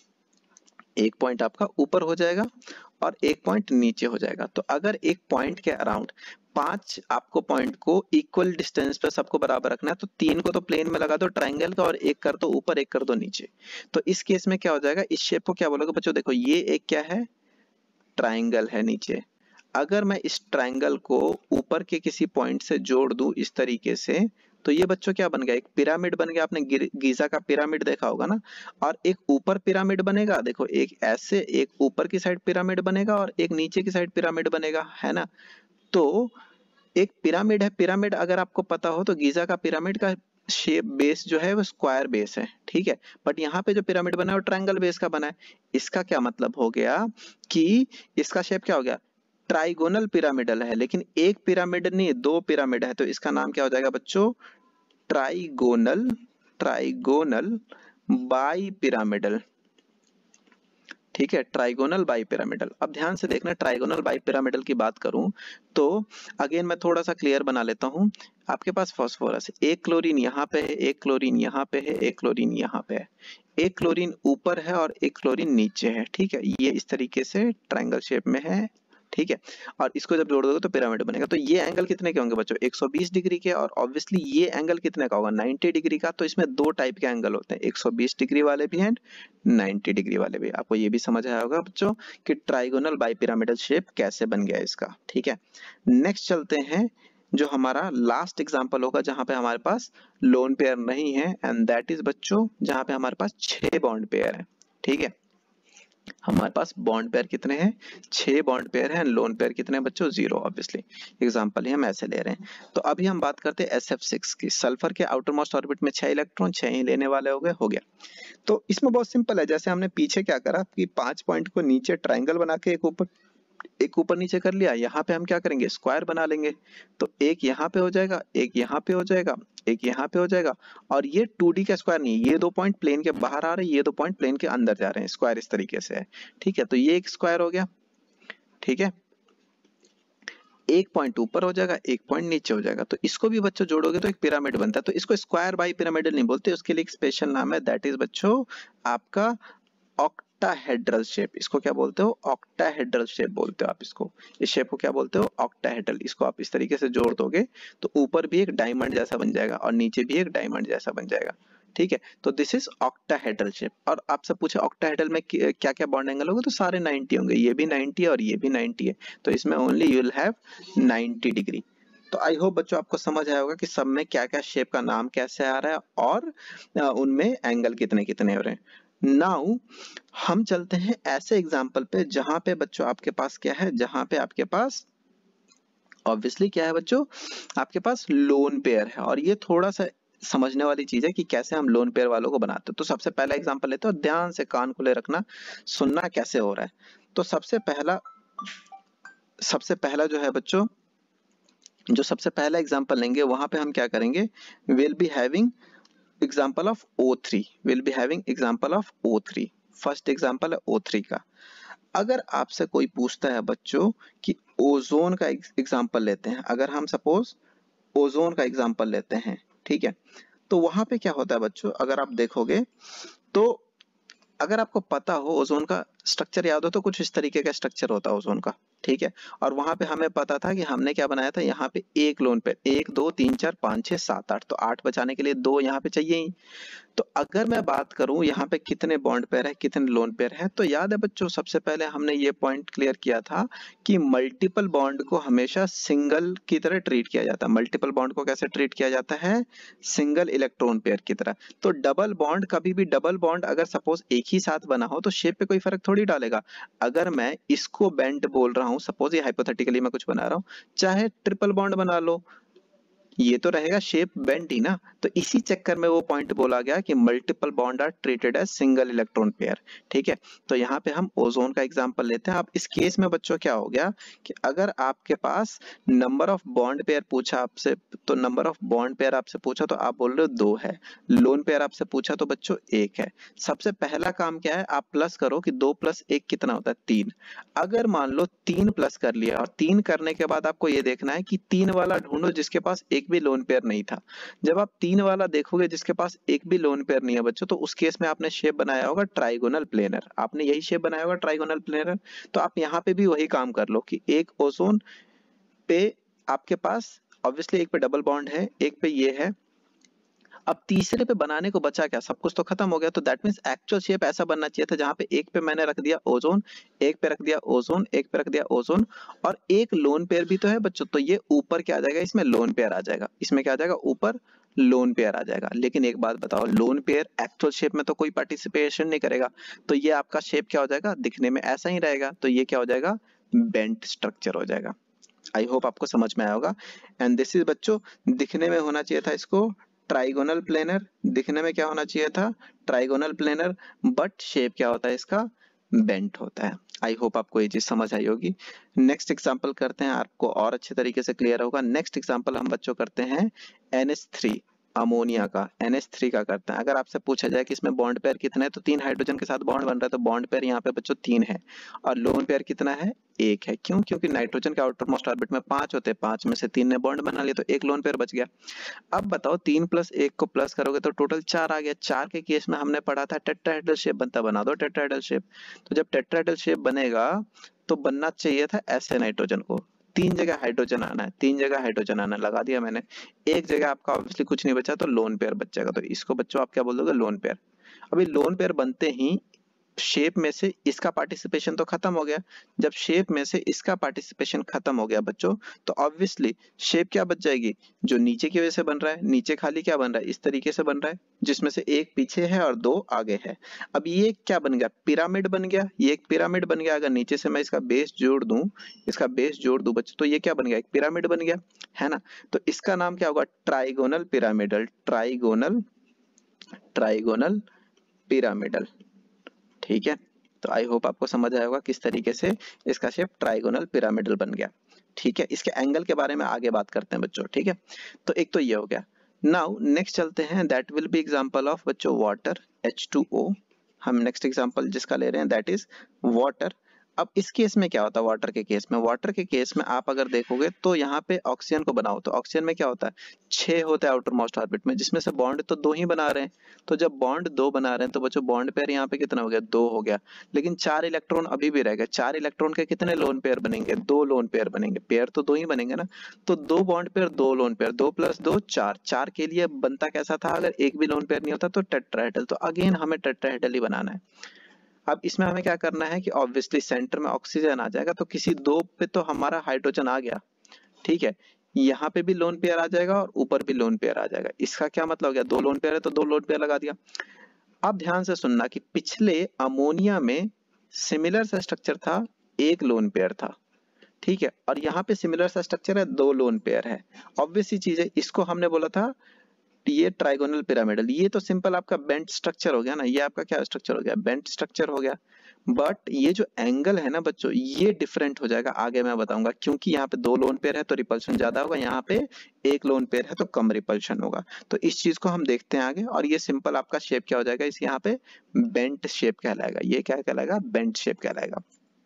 एक पॉइंट आपका ऊपर हो जाएगा और एक पॉइंट नीचे हो जाएगा। तो अगर एक पॉइंट के अराउंड पांच आपको पॉइंट को इक्वल डिस्टेंस पे सबको बराबर रखना है, तो तीन को तो प्लेन में लगा दो ट्राइंगल का और एक कर दो ऊपर, एक कर दो नीचे। तो इस केस में क्या हो जाएगा, इस शेप को क्या बोलोगे बच्चों, देखो ये एक क्या है, ट्राइंगल है नीचे। अगर मैं इस ट्राइंगल को ऊपर के किसी पॉइंट से जोड़ दूं इस तरीके से, तो ये बच्चों क्या बन गया, एक पिरामिड बन गया। आपने गीजा का पिरामिड देखा होगा ना, और एक ऊपर पिरामिड बनेगा, देखो एक ऐसे, एक ऊपर की साइड पिरामिड बनेगा और एक नीचे की साइड पिरामिड बनेगा, है ना। तो एक पिरामिड है, पिरामिड अगर आपको पता हो तो गीजा का पिरामिड का शेप बेस जो है वो स्क्वायर बेस है, ठीक है। बट यहाँ पे जो पिरामिड बना है वो ट्रायंगल बेस का बना है। इसका क्या मतलब हो गया कि इसका शेप क्या हो गया, ट्राइगोनल पिरामिडल है, लेकिन एक पिरामिड नहीं, दो पिरामिड है, तो इसका नाम क्या हो जाएगा बच्चों, ट्राइगोनल, ट्राइगोनल बाई पिरामिडल, ठीक है, ट्राइगोनल बाई पिरामिडल। अब ध्यान से देखना, ट्राइगोनल बाई पिरामिडल की बात करूं तो अगेन मैं थोड़ा सा क्लियर बना लेता हूं। आपके पास फास्फोरस, एक क्लोरीन यहाँ पे है, एक क्लोरीन यहाँ पे है, एक क्लोरीन यहाँ पे है, एक क्लोरीन ऊपर है और एक क्लोरीन नीचे है, ठीक है। ये इस तरीके से ट्राइंगल शेप में है, ठीक है। और इसको जब जोड़ दोगे तो पिरामिड बनेगा। तो ये एंगल कितने के होंगे बच्चों, एक सौ बीस डिग्री के, और ऑब्वियसली ये एंगल कितने का होगा, नब्बे डिग्री का। तो इसमें दो टाइप के एंगल होते हैं, एक सौ बीस डिग्री वाले भी हैं, नब्बे डिग्री वाले भी। आपको ये भी समझ आया होगा बच्चों कि ट्राइगोनल बाइपिरामिडल शेप कैसे बन गया इसका, ठीक है। नेक्स्ट चलते हैं, जो हमारा लास्ट एग्जांपल होगा जहां पे हमारे पास लोन पेयर नहीं है, एंड दैट इज बच्चों जहां पे हमारे पास छह बॉन्ड पेयर है, ठीक है। हमारे पास बॉन्ड पेयर कितने हैं, छह बॉन्ड पेयर हैं, लोन पेयर कितने हैं बच्चों, जीरो। ऑब्वियसली एग्जांपल ही हम ऐसे ले रहे हैं। तो अभी हम बात करते हैं एस एफ सिक्स की। सल्फर के आउटर मोस्ट ऑर्बिट में छह इलेक्ट्रॉन, छह ही लेने वाले हो गए, हो गया। तो इसमें बहुत सिंपल है, जैसे हमने पीछे क्या करा कि पांच पॉइंट को नीचे ट्राइंगल बना के एक ऊपर एक ऊपर नीचे कर लिया, यहाँ पे हम क्या करेंगे स्क्वायर बना लेंगे, तो एक यहाँ पे हो जाएगा, एक यहाँ पे हो जाएगा, एक यहाँ पे हो जाएगा, और ये टू डी का स्क्वायर नहीं है, ये दो पॉइंट प्लेन के बाहर आ रहे हैं, ये दो पॉइंट प्लेन के अंदर जा रहे हैं, स्क्वायर इस तरीके से है, ठीक है। तो ये एक स्क्वायर हो गया, ठीक है, एक पॉइंट ऊपर हो जाएगा, एक पॉइंट नीचे हो जाएगा, तो इसको भी बच्चों जोड़ोगे तो एक पिरामिड बनता है। तो इसको स्क्वायर बाई पिरामिडल नहीं बोलते, उसके लिए एक स्पेशल नाम है, दैट इज बच्चों आपका ऑक्टाहेड्रल शेप। इसको क्या बोलते हो? ऑक्टाहेड्रल शेप बोलते हो आप इसको। इस शेप को क्या बोलते हो? ऑक्टाहेड्रल। इसको आप इस तरीके से जोड़ दोगे तो ऊपर भी एक डायमंड जैसा बन जाएगा और नीचे भी एक डायमंड जैसा बन जाएगा, ठीक है। तो दिस इज ऑक्टाहेड्रल शेप। और आपसे पूछे ऑक्टाहेड्रल में क्या क्या बॉन्ड एंगल होंगे, तो सारे नाइंटी होंगे, ये भी नाइंटी है और ये भी नाइंटी है, तो इसमें only you will have ninety degree. तो आई होप बच्चों आपको समझ आया होगा कि सब में क्या क्या शेप का नाम कैसे आ रहा है और उनमें एंगल कितने कितने हो रहे हैं। नाउ हम चलते हैं ऐसे एग्जाम्पल पे जहां पे बच्चों आपके पास क्या है, जहां पे आपके पास ऑब्वियसली क्या है बच्चों, आपके पास लोन पेयर है, और ये थोड़ा सा समझने वाली चीज है कि कैसे हम लोन पेयर वालों को बनाते हैं। तो सबसे पहला एग्जांपल लेते हैं, ध्यान से कान खुले रखना, सुनना कैसे हो रहा है। तो सबसे पहला सबसे पहला जो है बच्चों, जो सबसे पहला एग्जांपल लेंगे वहां पे हम क्या करेंगे, will be having example of O three, will be having example of O three. First example है ओ थ्री का। अगर आपसे कोई पूछता है बच्चों कि ओजोन का एग्जांपल लेते हैं, अगर हम सपोज ओजोन का एग्जांपल लेते हैं, ठीक है, तो वहां पे क्या होता है बच्चों, अगर आप देखोगे तो अगर आपको पता हो ओजोन का स्ट्रक्चर याद हो तो कुछ इस तरीके का स्ट्रक्चर होता है ओजोन का, ठीक है। और वहां पे हमें पता था कि हमने क्या बनाया था, यहाँ पे एक लोन पेयर, एक दो तीन चार पाँच छह सात आठ, तो आठ बचाने के लिए दो यहाँ पे चाहिए ही। तो अगर मैं बात करूं यहाँ पे कितने बॉन्ड पेयर है, कितने लोन पेयर है, तो याद है बच्चों सबसे पहले हमने ये पॉइंट क्लियर किया था कि मल्टीपल बॉन्ड को हमेशा सिंगल की तरह ट्रीट किया जाता है। मल्टीपल बॉन्ड को कैसे ट्रीट किया जाता है? सिंगल इलेक्ट्रॉन पेयर की तरह। तो डबल बॉन्ड, कभी भी डबल बॉन्ड अगर सपोज एक ही साथ बना हो तो शेप पे कोई फर्क थोड़ी डालेगा। अगर मैं इसको बेंट बोल रहा हूँ, सपोज ये हाइपोथेटिकली मैं कुछ बना रहा हूँ, चाहे ट्रिपल बॉन्ड बना लो, ये तो रहेगा शेप बेंट ही ना। तो इसी चक्कर में वो पॉइंट बोला गया कि multiple bond are treated as single electron pair, ठीक है। तो यहाँ पे हम ओजोन का एग्जांपल लेते हैं। अब इस केस में बच्चों क्या हो गया कि अगर आपके पास नंबर ऑफ बॉन्ड पेयर पूछा आपसे, तो नंबर ऑफ बॉन्ड पेयर आपसे पूछा तो आप बोल रहे हो दो है, लोन पेयर आपसे पूछा तो बच्चों एक है। सबसे पहला काम क्या है, आप प्लस करो कि दो प्लस एक कितना होता है, तीन। अगर मान लो तीन प्लस कर लिया और तीन करने के बाद आपको ये देखना है कि तीन वाला ढूंढो जिसके पास एक भी लोन पेयर नहीं था। जब आप तीन वाला देखोगे जिसके पास एक भी लोन पेयर नहीं है बच्चों, तो उस केस में आपने शेप बनाया होगा ट्राइगोनल प्लेनर, आपने यही शेप बनाया होगा ट्राइगोनल प्लेनर। तो आप यहाँ पे भी वही काम कर लो कि एक ओजोन पे आपके पास ऑब्वियसली एक पे डबल बॉन्ड है, एक पे ये है, अब तीसरे पे बनाने को बचा क्या, सब कुछ तो खत्म हो गया। तो दैट मींस एक्चुअल शेप ऐसा बनना चाहिए था जहां पे एक पे मैंने रख दिया ओजोन, एक पे रख दिया ओजोन, एक पे रख दिया ओजोन, और एक लोन पेयर भी तो है बच्चों। तो ये ऊपर क्या आ जाएगा, इसमें लोन पेयर आ जाएगा, इसमें क्या आ जाएगा, ऊपर लोन पेयर आ जाएगा। लेकिन एक बात बताओ, लोन पेयर एक्चुअल शेप में तो कोई पार्टिसिपेशन नहीं करेगा, तो ये आपका शेप क्या हो जाएगा, दिखने में ऐसा ही रहेगा। तो ये क्या हो जाएगा, बेंट स्ट्रक्चर हो जाएगा। आई होप आपको समझ में आया होगा। एंड दिस इज बच्चों, दिखने में होना चाहिए था इसको ट्राइगोनल प्लेनर, दिखने में क्या होना चाहिए था, ट्राइगोनल प्लेनर, बट शेप क्या होता है इसका, बेंट होता है। आई होप आपको ये चीज समझ आई होगी। नेक्स्ट एग्जांपल करते हैं, आपको और अच्छे तरीके से क्लियर होगा। नेक्स्ट एग्जांपल हम बच्चों करते हैं एन एच थ्री, अमोनिया का, एन एच थ्री का करते हैं। अगर आपसे पूछा जाए कि इसमें बॉन्ड पेयर कितने हैं, तो तीन हाइड्रोजन के साथ बॉन्ड बन रहा है, तो बॉन्ड पेयर यहाँ पे बच्चों तीन है, और लोन पेयर कितना है, एक है। क्यों? क्योंकि नाइट्रोजन के आउटर मोस्ट ऑर्बिट में पांच होते हैं, पांच में से तीन ने बॉन्ड बना लिया, तो एक लोन पेयर बच गया। अब बताओ तीन प्लस एक को प्लस करोगे तो टोटल चार आ गया। चार के केस में हमने पढ़ा था टेट्राहेड्रल शेप बनता, बना दो टेट्राहेड्रल शेप। तो जब टेट्राहेड्रल शेप बनेगा तो बनना चाहिए था ऐसे, नाइट्रोजन को तीन जगह हाइड्रोजन आना है, तीन जगह हाइड्रोजन आना है, लगा दिया मैंने। एक जगह आपका ऑब्वियसली कुछ नहीं बचा, तो लोन पेयर बच जाएगा। तो इसको बच्चों आप क्या बोल दोगे, लोन पेयर। अभी लोन पेयर बनते ही शेप में से इसका पार्टिसिपेशन तो खत्म हो गया। जब शेप में से इसका पार्टिसिपेशन खत्म हो गया बच्चों, तो ऑब्वियसली शेप क्या बच जाएगी, जो नीचे की वजह से बन रहा है, नीचे खाली क्या बन रहा है, इस तरीके से बन रहा है, जिसमें से एक पीछे है और दो आगे है। अब ये क्या बन गया, पिरामिड बन गया, ये एक पिरामिड बन गया। अगर नीचे से मैं इसका बेस जोड़ दूं, इसका बेस जोड़ दूं बच्चों, तो ये क्या बन गया, एक पिरामिड बन गया, है ना। तो इसका नाम क्या होगा, trigonal pyramidal, trigonal trigonal pyramidal, ठीक है। तो आई होप आपको समझ आया होगा किस तरीके से इसका शेप ट्राइगोनल पिरामिडल बन गया। ठीक है, इसके एंगल के बारे में आगे बात करते हैं बच्चों। ठीक है, तो एक तो ये हो गया। नाउ नेक्स्ट चलते हैं, that will be example of बच्चों वाटर एच टू ओ। हम नेक्स्ट एग्जांपल जिसका ले रहे हैं दैट इज वाटर। अब इस केस में क्या होता है, वाटर के केस में, वाटर के केस में आप अगर देखोगे तो यहाँ पे ऑक्सीजन को बनाओ तो ऑक्सीजन में क्या होता है, छह होता है आउटर मोस्ट ऑर्बिट में, जिसमें से बॉन्ड तो दो ही बना रहे हैं। तो जब बॉन्ड दो बना रहे हैं तो बच्चों बॉन्ड पेयर यहाँ पे कितना हो गया, दो हो गया। लेकिन चार इलेक्ट्रॉन अभी भी रह गए, चार इलेक्ट्रॉन के कितने लोन पेयर बनेंगे, दो लोन पेयर बनेंगे, पेयर तो दो ही बनेंगे ना। तो दो बॉन्ड पेयर दो लोन पेयर, दो प्लस दो चार, चार के लिए बनता कैसा था, अगर एक भी लोन पेयर नहीं होता तो टेट्राहेड्रल। तो अगेन हमें टेट्राहेड्रल ही बनाना है। अब इसमें हमें क्या करना है कि ऑब्वियसली सेंटर में ऑक्सीजन आ जाएगा, तो किसी दो पे तो हमारा हाइड्रोजन आ गया। ठीक है, यहाँ पे भी लोन पेयर आ जाएगा और ऊपर भी लोन पेयर आ जाएगा। इसका क्या मतलब हो गया, दो लोन पेयर है तो दो लोन पेयर लगा दिया। अब ध्यान से सुनना कि पिछले अमोनिया में सिमिलर सा स्ट्रक्चर था, एक लोन पेयर था। ठीक है, और यहाँ पे सिमिलर सा स्ट्रक्चर है, दो लोन पेयर है। ऑब्वियस सी चीज है, इसको हमने बोला था ये ट्राइगोनल पिरामिडल। ये तो सिंपल आपका बेंट स्ट्रक्चर हो गया ना, ये आपका क्या स्ट्रक्चर हो गया, बेंट स्ट्रक्चर हो गया। बट ये जो एंगल है ना बच्चों, ये डिफरेंट हो जाएगा, आगे मैं बताऊंगा। क्योंकि यहाँ पे दो लोन पेयर है तो रिपल्शन ज्यादा होगा, यहाँ पे एक लोन पेयर है तो कम रिपल्शन होगा। तो इस चीज को हम देखते हैं आगे। और ये सिंपल आपका शेप क्या हो जाएगा, इस यहाँ पे बेंट शेप कहलाएगा। ये क्या कहलाएगा, बेंट शेप कहलाएगा।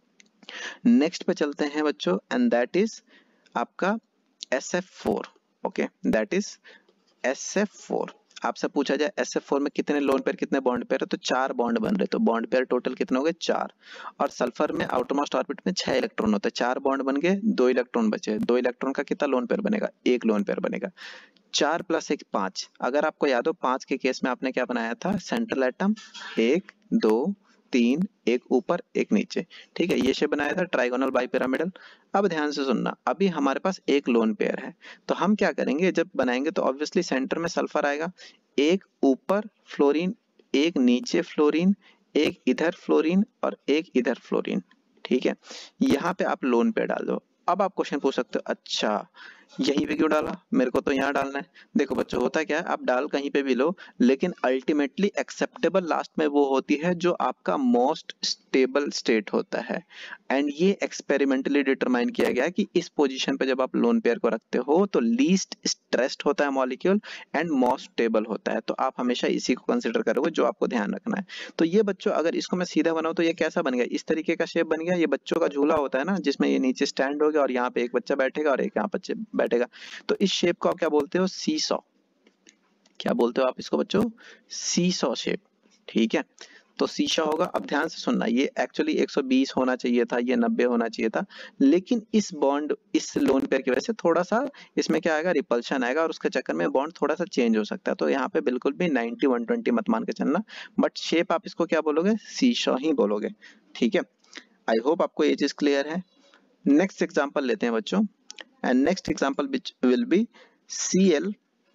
नेक्स्ट पे चलते हैं बच्चों, एंड दैट इज आपका S F four. Okay, that is S F four. आपसे पूछा जाए एस एफ फोर में कितने लोन पेयर कितने बॉन्ड पेयर है, तो चार बॉन्ड बन रहे, तो बॉन्ड पेयर टोटल कितने हो गए, चार। और सल्फर में आउटरमोस्ट ऑर्बिट में छह इलेक्ट्रॉन होते हैं, चार बॉन्ड बन गए, दो इलेक्ट्रॉन बचे, दो इलेक्ट्रॉन का कितना लोन पेयर बनेगा, एक लोन पेयर बनेगा। चार प्लस एक पांच। अगर आपको याद हो पांच के केस में आपने क्या बनाया था, सेंट्रल एटम, एक दो तीन, एक ऊपर एक नीचे। ठीक है, ये शेप बनाया था ट्राइगोनल बाइपिरामिडल। अब ध्यान से सुनना, अभी हमारे पास एक लोन पेयर है, तो हम क्या करेंगे, जब बनाएंगे तो ऑब्वियसली सेंटर में सल्फर आएगा, एक ऊपर फ्लोरीन, एक नीचे फ्लोरीन, एक इधर फ्लोरीन और एक इधर फ्लोरीन। ठीक है, यहाँ पे आप लोन पेयर डाल दो। अब आप क्वेश्चन पूछ सकते हो, अच्छा यहीं पे क्यों डाला, मेरे को तो यहाँ डालना है। देखो बच्चों, होता क्या है, आप डाल कहीं पे भी लो, लेकिन अल्टीमेटली एक्सेप्टेबल लास्ट में वो होती है जो आपका मोस्ट स्टेबल स्टेट होता है। एंड ये एक्सपेरिमेंटली डिटरमाइन किया गया है कि इस पोजीशन पे जब आप लोन पेयर को रखते हो तो लीस्ट स्ट्रेस्ड होता है मॉलिक्यूल एंड मोस्ट स्टेबल होता है। तो आप हमेशा इसी को कंसिडर करोगे, जो आपको ध्यान रखना है। तो ये बच्चों, अगर इसको मैं सीधा बनाऊं तो ये कैसा बन गया, इस तरीके का शेप बन गया। ये बच्चों का झूला होता है ना, जिसमें ये नीचे स्टैंड हो गया और यहाँ पे एक बच्चा बैठेगा और एक यहाँ बच्चे बैठेगा। तो इस शेप को आप क्या बोलते हो, सी सॉ। क्या बोलते हो आप इसको बच्चों, सी सॉ शेप। ठीक है, तो शीशा होगा। अब ध्यान से सुनना, ये एक्चुअली एक सौ बीस होना चाहिए था, ये नब्बे होना चाहिए था, लेकिन इस बॉन्ड, इस लोन पेयर की वजह से थोड़ा सा इसमें क्या आएगा, रिपल्शन आएगा, और उसके चक्कर में बॉन्ड थोड़ा सा चेंज हो सकता है। तो यहाँ पे बिल्कुल भी नाइंटी वन ट्वेंटी मत मान के चलना, बट शेप आप इसको क्या बोलोगे, शीशा ही बोलोगे। ठीक है, आई होप आपको ये चीज क्लियर है। नेक्स्ट एग्जाम्पल लेते हैं बच्चों, and next example which will be C L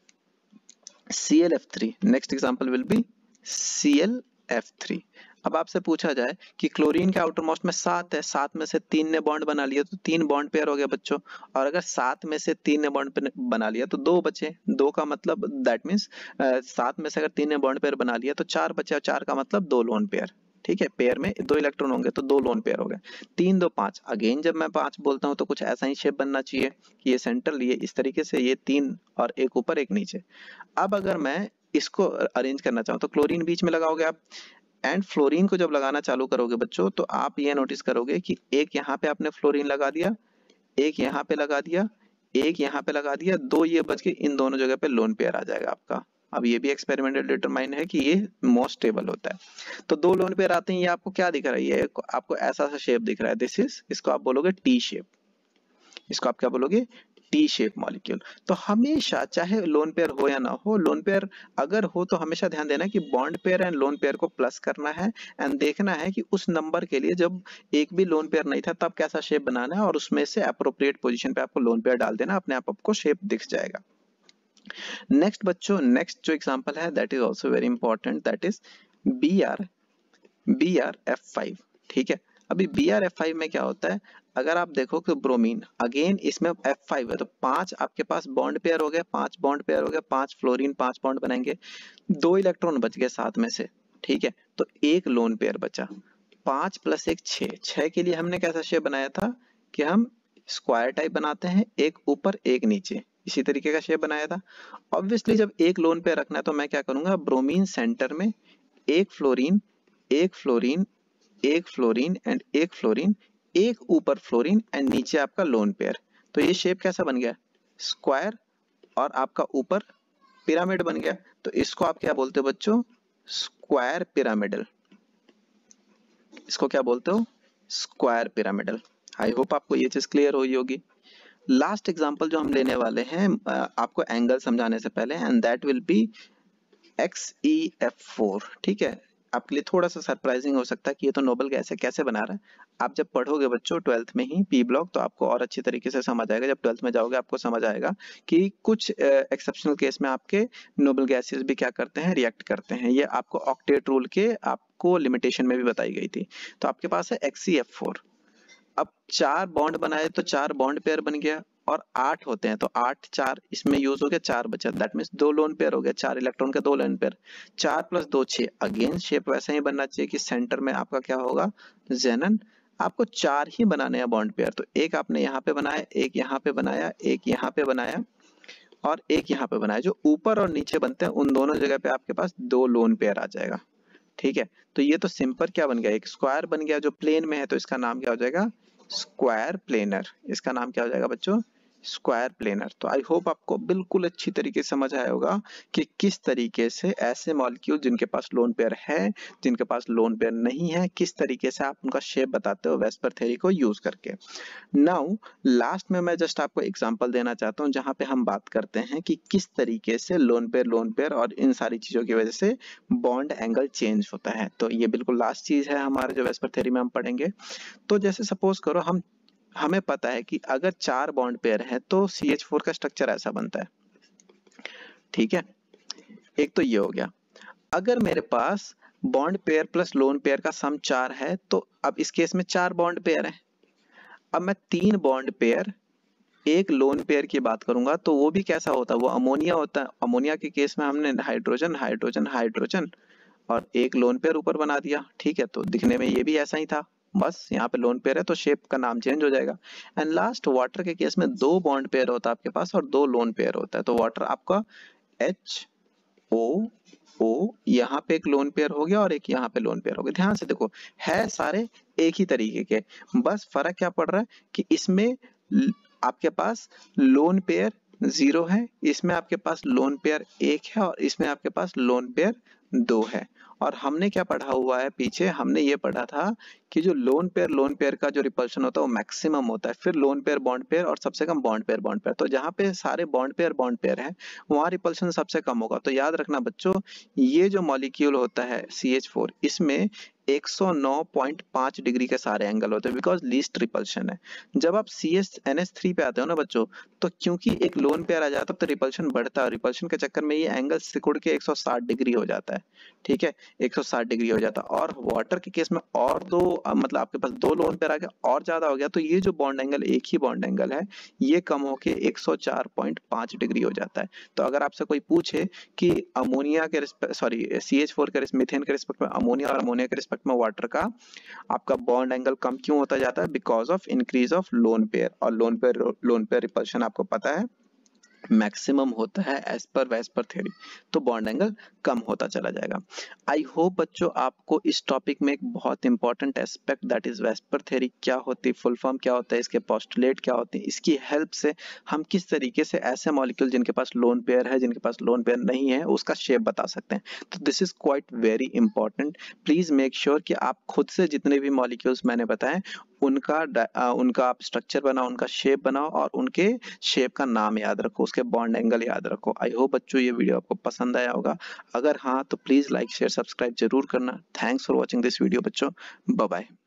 C L F three. Next example will be C L F three. अब आपसे पूछा जाए कि क्लोरीन के आउटर मोस्ट में सात है, सात में से तीन ने बॉन्ड बना लिया तो तीन बॉन्ड पेयर हो गया बच्चों। और अगर सात में से तीन ने बॉन्ड बना लिया तो दो बचे, दो का मतलब दैट मीन्स सात में से अगर तीन ने बॉन्ड पेयर बना लिया तो चार बचे, और चार का मतलब दो लोन पेयर। ठीक है, पेयर में दो इलेक्ट्रॉन होंगे तो दो लोन पेयर हो गए। तीन दो पांच, अगेन जब मैं पांच बोलता हूं तो कुछ ऐसा ही शेप बनना चाहिए कि ये सेंट्रल, ये इस तरीके से, ये तीन और एक ऊपर एक नीचे। अब अगर मैं इसको अरेंज करना चाहूँ तो क्लोरीन बीच में लगाओगे आप, एंड फ्लोरीन को जब लगाना चालू करोगे बच्चों तो आप ये नोटिस करोगे कि एक यहाँ पे आपने फ्लोरीन लगा दिया, एक यहाँ पे लगा दिया, एक यहाँ पे लगा दिया, दो ये बच के इन दोनों जगह पे लोन पेयर आ जाएगा आपका। अब ये भी एक्सपेरिमेंटल डिटरमाइन है कि ये मोस्ट स्टेबल होता है। तो दो लोन पेयर आते हैं, ये आपको क्या दिख रहा है, ये आपको ऐसा सा शेप दिख रहा है, दिस इज, इसको आप बोलोगे टी शेप। इसको आप क्या बोलोगे, टी शेप मॉलिक्यूल। तो हमेशा चाहे लोन पेयर हो या ना हो, लोन पेयर अगर हो तो हमेशा ध्यान देना कि bond pair and lone pair को प्लस करना है, एंड देखना है कि उस नंबर के लिए जब एक भी लोन पेयर नहीं था तब कैसा शेप बनाना है, और उसमें से अप्रोप्रिएट पोजीशन पे आपको लोन पेयर डाल देना, अपने आप आपको शेप दिख जाएगा। नेक्स्ट बच्चों, नेक्स्ट जो एग्जांपल है that is also very important, that is B R B R F five. ठीक है, अभी बी आर एफ फाइव में क्या होता है, अगर आप देखो तो ब्रोमीन, अगेन इसमें एफ फाइव है तो पांच आपके पास बॉन्ड पेयर हो गए, पांच बॉन्ड पेयर हो गए, पांच फ्लोरीन, पांच बॉन्ड बनाएंगे, दो इलेक्ट्रॉन बच गए सात में से। ठीक है, तो एक लोन पेयर बचा। पांच प्लस एक छह, छह के लिए हमने कैसा शेप बनाया था कि हम स्क्वायर टाइप बनाते हैं, एक ऊपर एक नीचे, इसी तरीके का शेप बनाया था। ऑब्वियसली जब एक लोन पे रखना है तो मैं क्या करूंगा, ब्रोमीन सेंटर में, एक फ्लोरीन, एक फ्लोरीन, एक फ्लोरीन एंड एक फ्लोरीन, एक ऊपर फ्लोरीन एंड नीचे आपका लोन पेयर। तो ये शेप कैसा बन गया, स्क्वायर, और आपका ऊपर पिरामिड बन गया। तो इसको आप क्या बोलते हो बच्चों, स्क्वायर पिरामिडल। इसको क्या बोलते हो, स्क्वायर पिरामिडल। आई होप आपको ये चीज क्लियर हुई होगी। लास्ट एग्जांपल जो हम लेने वाले हैं आपको एंगल समझाने से पहले, and that will be X E F four. ठीक है, आपके लिए थोड़ा सा सरप्राइजिंग हो सकता है कि ये तो नोबल गैस है, कैसे बना रहा है। आप जब पढ़ोगे बच्चों ट्वेल्थ में ही पी ब्लॉक तो आपको और अच्छी तरीके से समझ आएगा। जब ट्वेल्थ में जाओगे आपको समझ आएगा कि कुछ एक्सेप्शनल केस में आपके नोबल गैसेस भी क्या करते हैं, रिएक्ट करते हैं। ये आपको ऑक्टेट रूल के आपको लिमिटेशन में भी बताई गई थी। तो आपके पास है एक्स ई एफ फोर। अब चार बॉन्ड बनाए तो चार बॉन्ड पेयर बन गया, और आठ होते हैं तो आठ चार इसमें यूज हो गया, चार बचा, दैट मींस दो लोन पेयर हो गया, चार इलेक्ट्रॉन के दो लोन पेयर। चार प्लस दो छह, अगेन शेप वैसा ही बनना चाहिए कि सेंटर में आपका क्या होगा, जेनन। आपको चार ही बनाने हैं बॉन्ड पेयर, तो एक आपने यहाँ पे बनाया, एक यहाँ पे बनाया, एक यहाँ पे बनाया और एक यहाँ पे बनाया। जो ऊपर और नीचे बनते हैं उन दोनों जगह पे आपके पास दो लोन पेयर आ जाएगा। ठीक है, तो ये तो सिंपल क्या बन गया, एक स्क्वायर बन गया जो प्लेन में है, तो इसका नाम क्या हो जाएगा, स्क्वायर प्लेनर। इसका नाम क्या हो जाएगा बच्चों, स्क्वायर प्लेनर। तो आई होप आपको बिल्कुल अच्छी तरीके से समझ आया होगा कि किस तरीके से ऐसे मॉलिक्यूल जिनके पास लोन पेयर है, जिनके पास लोन पेयर नहीं है, किस तरीके से आप उनका शेप बताते हो वेस्पर थ्योरी को यूज करके। नाउ लास्ट में मैं जस्ट आपको एग्जांपल देना चाहता हूं जहां पे हम बात करते हैं कि किस तरीके से लोन पेयर लोन पेयर और इन सारी चीजों की वजह से बॉन्ड एंगल चेंज होता है। तो ये बिल्कुल लास्ट चीज है हमारे जो वेस्पर थ्योरी में हम पढ़ेंगे। तो जैसे सपोज करो हम हमें पता है कि अगर चार बॉन्ड पेयर है तो सी एच फोर का स्ट्रक्चर ऐसा बनता है। ठीक है, एक तो ये हो गया। अगर मेरे पास bond pair plus lone pair का सम चार है तो अब इस केस में चार बॉन्ड पेयर है। अब मैं तीन बॉन्ड पेयर एक लोन पेयर की बात करूंगा तो वो भी कैसा होता है, वो अमोनिया होता है। अमोनिया के केस में हमने हाइड्रोजन हाइड्रोजन हाइड्रोजन और एक लोन पेयर ऊपर बना दिया। ठीक है, तो दिखने में ये भी ऐसा ही था, बस यहाँ पे लोन पेयर है तो शेप का नाम चेंज हो जाएगा। एंड लास्ट वाटर के केस में दो बॉन्ड पेयर होता है आपके पास और दो लोन पेयर होता है, तो वाटर आपका एच ओ ओ, यहाँ पे एक लोन पेयर हो गया और एक यहाँ पे लोन पेयर हो गया। ध्यान से देखो, है सारे एक ही तरीके के, बस फर्क क्या पड़ रहा है कि इसमें आपके पास लोन पेयर जीरो है, इसमें आपके पास लोन पेयर एक है और इसमें आपके पास लोन पेयर दो है। और हमने क्या पढ़ा हुआ है पीछे, हमने ये पढ़ा था कि जो लोन पेयर लोन पेयर का जो रिपल्शन होता है वो मैक्सिमम होता है, फिर लोन पेयर बॉन्ड पेयर और सबसे कम बॉन्ड पेयर बॉन्ड पेयर। तो जहाँ पे सारे बॉन्ड पेयर बॉन्ड पेयर है वहाँ रिपल्शन सबसे कम होगा। तो याद रखना बच्चों, ये जो मॉलिक्यूल होता है सी एच फोर, इसमें एक सौ नौ पॉइंट पाँच डिग्री के सारे एंगल होते हैं बिकॉज लीस्ट रिपल्शन है। जब आप C S N S three पे आते हो ना बच्चों, तो क्योंकि एक लोन पेयर आ जाता है तो रिपल्शन बढ़ता है, रिपल्शन के चक्कर में ये एंगल सिकुड़ के एक सौ साठ डिग्री हो जाता है। ठीक है, एक सौ साठ डिग्री हो जाता है। और वाटर के केस में और दो मतलब आपके पास दो लोन पेयर आ गया और ज्यादा हो गया, तो ये जो बॉन्ड एंगल एक ही बॉन्ड एंगल है ये कम होके एक सौ चार पॉइंट पाँच डिग्री हो जाता है। तो अगर आपसे कोई पूछे कि अमोनिया के सॉरी सी एच फोर के मीथेन के रिस्पेक्ट में अमोनिया और अमोनिया के रिस्पेक्ट में वाटर का आपका बॉन्ड एंगल कम क्यों होता जाता है, because of increase of lone pair. और lone pair lone pair repulsion आपको पता है मैक्सिमम होता है एज पर वेस्पर थ्योरी, तो बॉन्ड एंगल कम होता चला जाएगा। आई होप बच्चों आपको इस टॉपिक में एक बहुत important aspect that is VSEPR theory क्या होती है, फुल फॉर्म क्या होता है, इसके पोस्टुलेट क्या होते हैं, इसकी हेल्प से हम किस तरीके से ऐसे मॉलिक्यूल जिनके पास लोन पेयर है जिनके पास लोन पेयर नहीं है उसका शेप बता सकते हैं। तो this is quite very important. Please make sure कि आप खुद से जितने भी मॉलिक्यूल्स मैंने बताए उनका उनका आप स्ट्रक्चर बनाओ, उनका शेप बनाओ और उनके शेप का नाम याद रखो, उसके बॉन्ड एंगल याद रखो। आई होप बच्चों ये वीडियो आपको पसंद आया होगा, अगर हाँ तो प्लीज लाइक शेयर सब्सक्राइब जरूर करना। Thanks for watching this video बच्चों, बाय बाय।